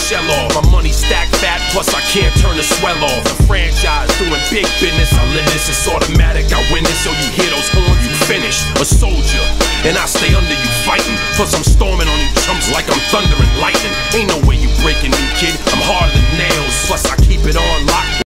shell off. My money stacked fat, plus I can't turn the swell off. The franchise doing big business, I live this, it's automatic, I win this. So you hear those horns, you finished. A soldier, and I stay under you fighting. Plus I'm storming on you chumps like I'm thunder and lightning. Ain't no way you breaking me, kid, I'm harder than nails. Plus I